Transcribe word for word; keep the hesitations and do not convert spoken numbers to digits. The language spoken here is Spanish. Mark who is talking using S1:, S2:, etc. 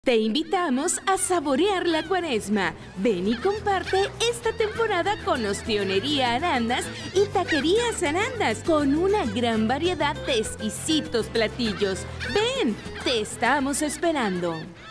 S1: Te invitamos a saborear la Cuaresma. Ven y comparte esta temporada con Ostionería Arandas y Taquerías Arandas, con una gran variedad de exquisitos platillos. Ven, te estamos esperando.